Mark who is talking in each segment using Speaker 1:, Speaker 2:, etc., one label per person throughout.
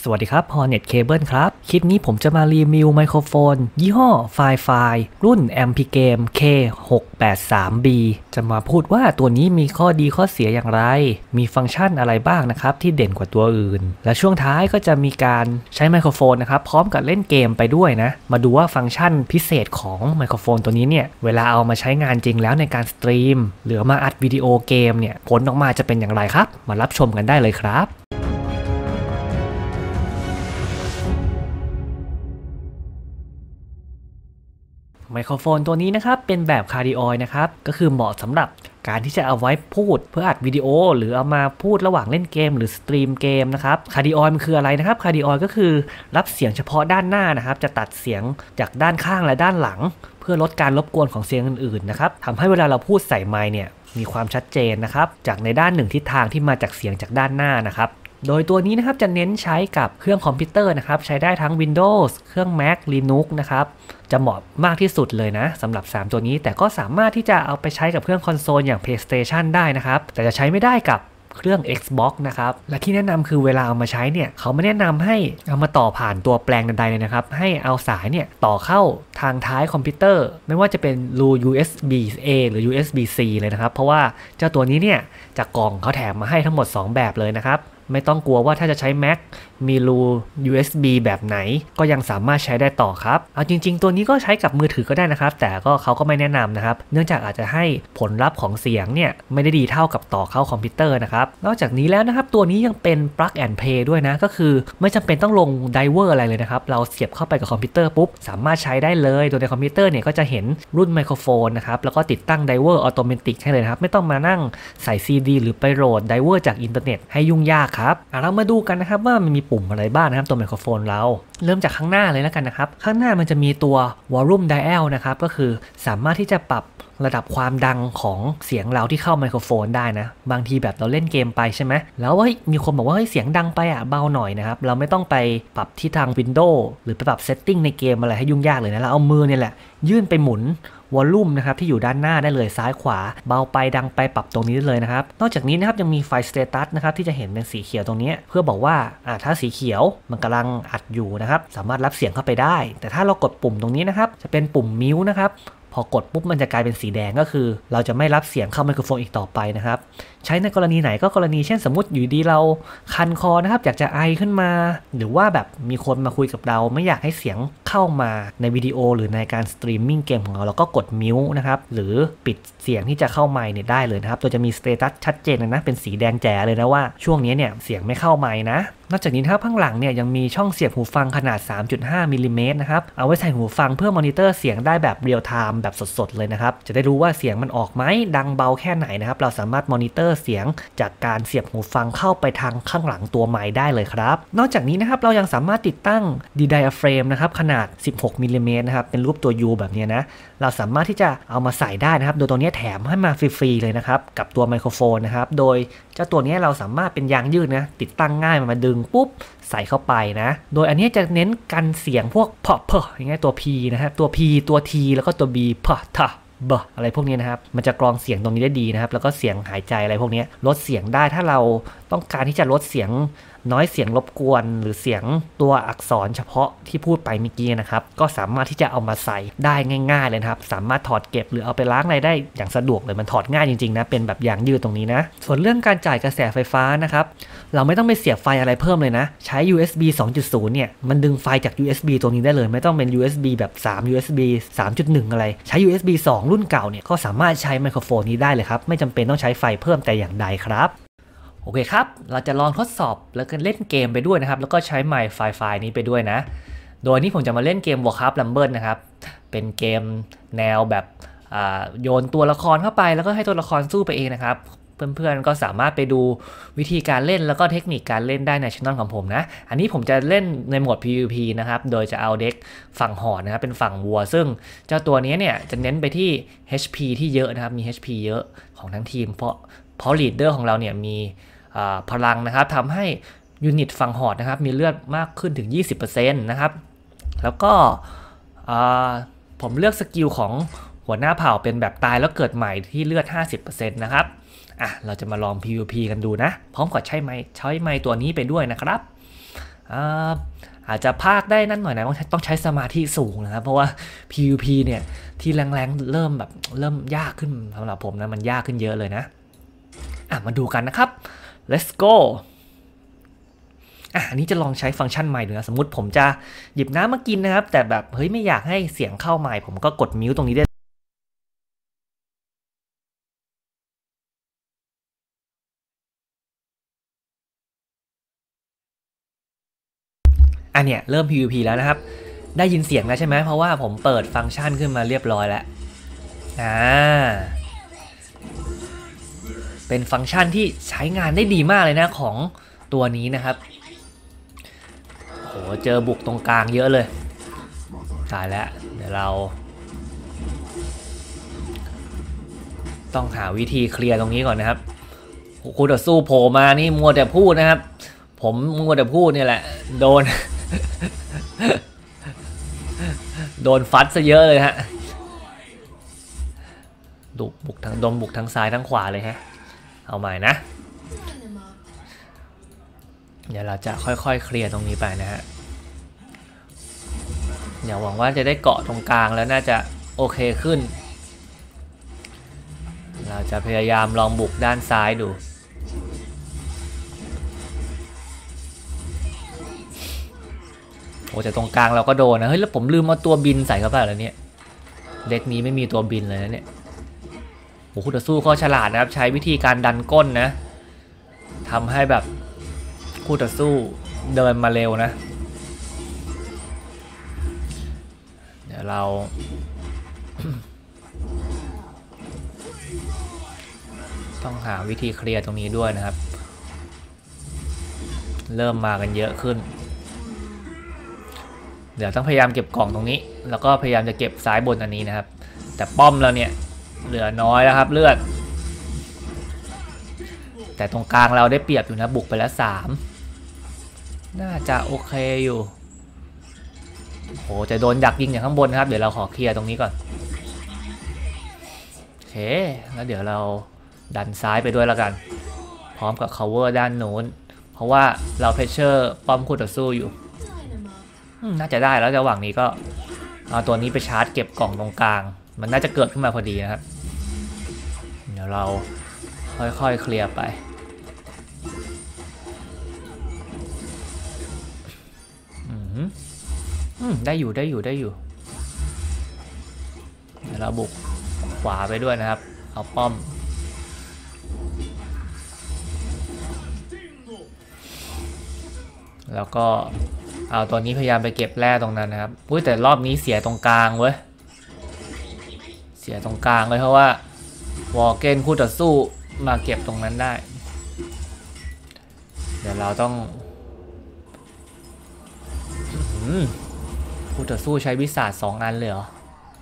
Speaker 1: สวัสดีครับ Hornet Cable ครับคลิปนี้ผมจะมารีวิวไมโครโฟนยี่ห้อ Fi-Fi รุ่น Ampicam K683B จะมาพูดว่าตัวนี้มีข้อดีข้อเสียอย่างไรมีฟังก์ชันอะไรบ้างนะครับที่เด่นกว่าตัวอื่นและช่วงท้ายก็จะมีการใช้ไมโครโฟนนะครับพร้อมกับเล่นเกมไปด้วยนะมาดูว่าฟังก์ชันพิเศษของไมโครโฟนตัวนี้เนี่ยเวลาเอามาใช้งานจริงแล้วในการสตรีมหรือมาอัดวิดีโอเกมเนี่ยผลออกมาจะเป็นอย่างไรครับมารับชมกันได้เลยครับไมโครโฟนตัวนี้นะครับเป็นแบบคาร์ดิออยนะครับก็คือเหมาะสำหรับการที่จะเอาไว้พูดเพื่ออัดวิดีโอหรือเอามาพูดระหว่างเล่นเกมหรือสตรีมเกมนะครับคาร์ดิออยมันคืออะไรนะครับคาร์ดิออยก็คือรับเสียงเฉพาะด้านหน้านะครับจะตัดเสียงจากด้านข้างและด้านหลังเพื่อลดการรบกวนของเสียงอื่นๆนะครับทำให้เวลาเราพูดใส่ไมค์เนี่ยมีความชัดเจนนะครับจากในด้านหนึ่งทิศทางที่มาจากเสียงจากด้านหน้านะครับโดยตัวนี้นะครับจะเน้นใช้กับเครื่องคอมพิวเตอร์นะครับใช้ได้ทั้ง Windows เครื่อง Mac Linux นะครับจะเหมาะมากที่สุดเลยนะสำหรับ3ตัวนี้แต่ก็สามารถที่จะเอาไปใช้กับเครื่องคอนโซลอย่าง PlayStation ได้นะครับแต่จะใช้ไม่ได้กับเครื่อง Xbox นะครับและที่แนะนำคือเวลาเอามาใช้เนี่ยเขาไม่แนะนำให้เอามาต่อผ่านตัวแปลงใดๆเลยนะครับให้เอาสายเนี่ยต่อเข้าทางท้ายคอมพิวเตอร์ไม่ว่าจะเป็นรู USB-A หรือ USB-C เลยนะครับเพราะว่าเจ้าตัวนี้เนี่ยจากกล่องเขาแถมมาให้ทั้งหมด2แบบเลยนะครับไม่ต้องกลัวว่าถ้าจะใช้ Mac มีรู USB แบบไหนก็ยังสามารถใช้ได้ต่อครับเอาจริงๆตัวนี้ก็ใช้กับมือถือก็ได้นะครับแต่ก็เขาก็ไม่แนะนำนะครับเนื่องจากอาจจะให้ผลลัพธ์ของเสียงเนี่ยไม่ได้ดีเท่ากับต่อเข้าคอมพิวเตอร์นะครับนอกจากนี้แล้วนะครับตัวนี้ยังเป็น plug and play ด้วยนะก็คือไม่จำเป็นต้องลงไดเวอร์อะไรเลยนะครับเราเสียบเข้าไปกับคอมพิวเตอร์ปุ๊บสามารถใช้ได้เลยโดยในคอมพิวเตอร์เนี่ยก็จะเห็นรุ่นไมโครโฟนนะครับแล้วก็ติดตั้งไดเวอร์ออโตเมติกให้เลยนะครับไม่ต้องมานั่งใส่ CD หรือไปโหลดไดเวอร์จากอินเทอร์เน็ตให้ยุ่งยากครับเรามาดูกันนะครับว่ามันมีปุ่มอะไรบ้างนะครับตัวไมโครโฟนเราเริ่มจากข้างหน้าเลยแล้วกันนะครับข้างหน้ามันจะมีตัว volume dial นะครับก็คือสามารถที่จะปรับระดับความดังของเสียงเราที่เข้าไมโครโฟนได้นะบางทีแบบเราเล่นเกมไปใช่ไหมแล้วมีคนบอกว่าเสียงดังไปเบาหน่อยนะครับเราไม่ต้องไปปรับที่ทาง Windows หรือไปปรับ setting ในเกมอะไรให้ยุ่งยากเลยนะเราเอามือเนี่ยแหละยื่นไปหมุนวอลลุ่มนะครับที่อยู่ด้านหน้าได้เลยซ้ายขวาเบาไปดังไปปรับตรงนี้ได้เลยนะครับนอกจากนี้นะครับยังมีไฟสเตตัสนะครับที่จะเห็นเป็นสีเขียวตรงนี้เพื่อบอกว่าถ้าสีเขียวมันกำลังอัดอยู่นะครับสามารถรับเสียงเข้าไปได้แต่ถ้าเรากดปุ่มตรงนี้นะครับจะเป็นปุ่มมิวนะครับพอกดปุ๊บมันจะกลายเป็นสีแดงก็คือเราจะไม่รับเสียงเข้าไมโครโฟนอีกต่อไปนะครับใช้ในกรณีไหนก็กรณีเช่นสมมติอยู่ดีเราคันคอนะครับอยากจะไอขึ้นมาหรือว่าแบบมีคนมาคุยกับเราไม่อยากให้เสียงเข้ามาในวิดีโอหรือในการสตรีมมิ่งเกมของเราก็กดมิวนะครับหรือปิดเสียงที่จะเข้าไมค์เนี่ยได้เลยนะครับตัวจะมีสเตตัสชัดเจนนะเป็นสีแดงแจ๋เลยนะว่าช่วงนี้เนี่ยเสียงไม่เข้าไมค์นะนอกจากนี้นะครับข้างหลังเนี่ยยังมีช่องเสียบหูฟังขนาด 3.5 มิลลิเมตรนะครับเอาไว้ใส่หูฟังเพื่อมอนิเตอร์เสียงได้แบบเรียลไทม์แบบสดๆเลยนะครับจะได้รู้ว่าเสียงมันออกไหมดังเบาแค่ไหนนะครับเราสามารถมอนิเตอร์เสียงจากการเสียบหูฟังเข้าไปทางข้างหลังตัวไมค์ได้เลยครับนอกจากนี้นะครับเรายังสามารถติดตั้ง diaphragm นะครับขนาด 16 มิลลิเมตรนะครับเป็นรูปตัว U แบบนี้นะเราสามารถที่จะเอามาใส่ได้นะครับโดยตัวนี้แถมให้มาฟรีๆเลยนะครับกับตัวไมโครโฟนนะครับโดยเจ้าตัวนี้เราสามารถเป็นยางยืดนะติดตั้งง่ายมาดึงปุ๊บใส่เข้าไปนะโดยอันนี้จะเน้นกันเสียงพวกเพอย่างเงี้ยตัว P นะครับตัว P ตัว T แล้วก็ตัว B ทะอะไรพวกนี้นะครับมันจะกรองเสียงตรงนี้ได้ดีนะครับแล้วก็เสียงหายใจอะไรพวกนี้ลดเสียงได้ถ้าเราต้องการที่จะลดเสียงน้อยเสียงรบกวนหรือเสียงตัวอักษรเฉพาะที่พูดไปเมื่อกี้นะครับก็สามารถที่จะเอามาใส่ได้ง่ายๆเลยครับสามารถถอดเก็บหรือเอาไปล้างอะไรได้อย่างสะดวกเลยมันถอดง่ายจริงๆนะเป็นแบบยางยืดตรงนี้นะส่วนเรื่องการจ่ายกระแสไฟฟ้านะครับเราไม่ต้องไปเสียบไฟอะไรเพิ่มเลยนะใช้ USB 2.0 เนี่ยมันดึงไฟจาก USB ตัวนี้ได้เลยไม่ต้องเป็น USB แบบ3 USB 3.1 อะไรใช้ USB 2 รุ่นเก่าเนี่ยก็สามารถใช้ไมโครโฟนนี้ได้เลยครับไม่จำเป็นต้องใช้ไฟเพิ่มแต่อย่างใดครับโอเคครับเราจะลองทดสอบแล้วก็เล่นเกมไปด้วยนะครับแล้วก็ใช้ไมค์ไฟนี้ไปด้วยนะโดยนี้ผมจะมาเล่นเกม Warcraft Rumble นะครับเป็นเกมแนวแบบโยนตัวละครเข้าไปแล้วก็ให้ตัวละครสู้ไปเองนะครับเพื่อนๆก็สามารถไปดูวิธีการเล่นแล้วก็เทคนิคการเล่นได้ในช่องของผมนะอันนี้ผมจะเล่นในโหมด PVP นะครับโดยจะเอาเด็กฝั่งหอกนะครับเป็นฝั่งวัวซึ่งเจ้าตัวนี้เนี่ยจะเน้นไปที่ HP ที่เยอะนะครับมี HP เยอะของทั้งทีมเพราะลีดเดอร์ของเราเนี่ยมีพลังนะครับทำให้ยูนิตฝั่งหอดนะครับมีเลือดมากขึ้นถึง 20% นะครับแล้วก็ผมเลือกสกิลของหัวหน้าเผ่าเป็นแบบตายแล้วเกิดใหม่ที่เลือด 50% นะครับเราจะมาลอง PVP กันดูนะพร้อมกับใช้ไม้ตัวนี้ไปด้วยนะครับอ่าอาจจะพากได้นั่นหน่อยนะต้องใช้สมาธิสูงนะครับเพราะว่า PVP เนี่ยที่แรงๆเริ่มยากขึ้นสำหรับผมนะมันยากขึ้นเยอะเลยนะมาดูกันนะครับ let's go อันนี้จะลองใช้ฟังก์ชันใหม่ดูนะสมมุติผมจะหยิบน้ำมากินนะครับแต่แบบเฮ้ยไม่อยากให้เสียงเข้าไมค์ผมก็กดมิวตรงนี้ได้เนี่ยเริ่ม PVP แล้วนะครับได้ยินเสียงแล้วใช่ไหมเพราะว่าผมเปิดฟังก์ชันขึ้นมาเรียบร้อยแล้วเป็นฟังก์ชันที่ใช้งานได้ดีมากเลยนะของตัวนี้นะครับโหเจอบุกตรงกลางเยอะเลยตายแล้วเดี๋ยวเราต้องหาวิธีเคลียร์ตรงนี้ก่อนนะครับคู่ต่อสู้โผล่มานี่มัวแต่พูดนะครับผมมัวแต่พูดนี่แหละโดนฟัดซะเยอะเลยฮะบุกทั้งซ้ายทั้งขวาเลยฮะเอาใหม่นะเดี๋ยวเราจะค่อยๆเคลียร์ตรงนี้ไปนะฮะเดี๋ยวหวังว่าจะได้เกาะตรงกลางแล้วน่าจะโอเคขึ้นเราจะพยายามลองบุกด้านซ้ายดูโอ้แต่ตรงกลางเราก็โดนนะเฮ้ยแล้วผมลืมเอาตัวบินใส่เข้าไปแล้วเนี่ยเด็กนี้ไม่มีตัวบินเลยนะเนี่ยโอ้คู่ต่อสู้ก็ฉลาดนะครับใช้วิธีการดันก้นนะทำให้แบบคู่ต่อสู้เดินมาเร็วนะเดี๋ยวเรา ต้องหาวิธีเคลียร์ตรงนี้ด้วยนะครับเริ่มมากันเยอะขึ้นเดี๋ยวต้องพยายามเก็บกล่องตรงนี้แล้วก็พยายามจะเก็บซ้ายบนอันนี้นะครับแต่ป้อมเราเนี่ยเหลือน้อยแล้วครับเลือดแต่ตรงกลางเราได้เปรียบอยู่นะบุกไปแล้ว3น่าจะโอเคอยู่โหจะโดนดักยิงอย่างข้างบนนะครับเดี๋ยวเราขอเคลียร์ตรงนี้ก่อนโอเคแล้วเดี๋ยวเราดันซ้ายไปด้วยแล้วกันพร้อมกับ cover ด้านโน้นเพราะว่าเราเพชเชอร์ป้อมคู่ต่อสู้อยู่น่าจะได้แล้วระหว่างนี้ก็เอาตัวนี้ไปชาร์จเก็บกล่องตรงกลางมันน่าจะเกิดขึ้นมาพอดีนะครับเดี๋ยวเราค่อยๆเคลียร์ไปได้อยู่เดี๋ยวเราบุกขวาไปด้วยนะครับเอาป้อมแล้วก็เอาตัวนี้พยายามไปเก็บแร่ตรงนั้นนะครับอุ้ยแต่รอบนี้เสียตรงกลางเว้ยเสียตรงกลางเลยเพราะว่าวอลเกนคู่ต่อสู้มาเก็บตรงนั้นได้เดี๋ยวเราต้องคู่ต่อสู้ใช้วิสาส2 อันเลยเหรอ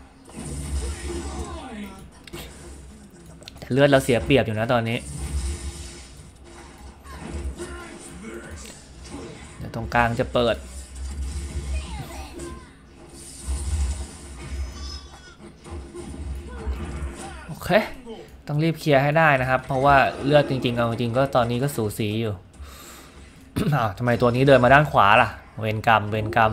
Speaker 1: แต่เลือดเราเสียเปรียบอยู่นะตอนนี้เดี๋ยวตรงกลางจะเปิดโอเคต้องรีบเคลียร์ให้ได้นะครับเพราะว่าเลือดจริงๆเอาจริงก็ตอนนี้ก็สูสีอยู่ ทำไมตัวนี้เดินมาด้านขวาล่ะเวรกรรม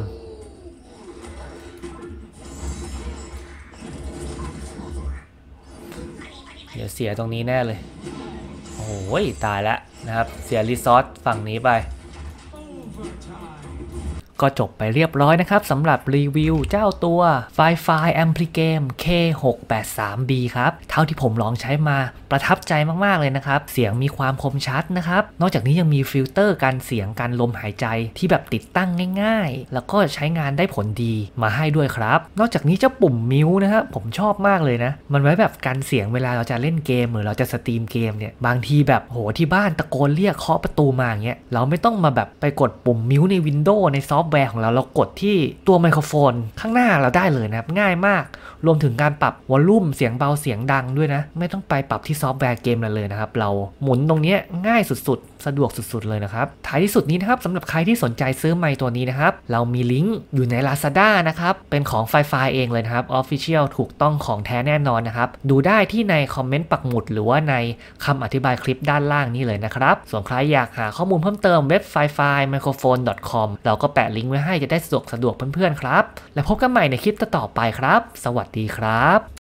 Speaker 1: เดี๋ยวเสียตรงนี้แน่เลยโอ้ยตายแล้วนะครับเสียรีซอสฝั่งนี้ไปก็จบไปเรียบร้อยนะครับสำหรับรีวิวเจ้าตัว Fi-Fi Ampligame K683B ครับเท่าที่ผมลองใช้มาประทับใจมากๆเลยนะครับเสียงมีความคมชัดนะครับนอกจากนี้ยังมีฟิลเตอร์การเสียงการลมหายใจที่แบบติดตั้งง่ายๆแล้วก็ใช้งานได้ผลดีมาให้ด้วยครับนอกจากนี้เจ้าปุ่มมิวนะครับผมชอบมากเลยนะมันไว้แบบกันเสียงเวลาเราจะเล่นเกมหรือเราจะสตรีมเกมเนี่ยบางทีแบบโหที่บ้านตะโกนเรียกเคาะประตูมาอย่างเงี้ยเราไม่ต้องมาแบบไปกดปุ่มมิวใน Windows ในซอฟต์ต์แวร์ของเรากดที่ตัวไมโครโฟนข้างหน้าเราได้เลยนะครับง่ายมากรวมถึงการปรับวอลลุ่มเสียงเบาเสียงดังด้วยนะไม่ต้องไปปรับที่ซอฟต์แวร์เกมเลยนะครับเราหมุนตรงนี้ง่ายสุดๆสะดวกสุดๆเลยนะครับท้ายที่สุดนี้นะครับสำหรับใครที่สนใจซื้อไมค์ตัวนี้นะครับเรามีลิงก์อยู่ใน Lazada นะครับเป็นของไฟเองเลยนะครับ Official ถูกต้องของแท้แน่นอนนะครับดูได้ที่ในคอมเมนต์ปักหมุดหรือว่าในคำอธิบายคลิปด้านล่างนี้เลยนะครับส่วนใครอยากหาข้อมูลเพิ่มเติมเว็บ FiFiMicrophone.com เราก็แปะลิงก์ไว้ให้จะได้สะดวกเพื่อนๆครับแล้วพบกันใหม่ในคลิปต่อไปครับสวัสดีครับ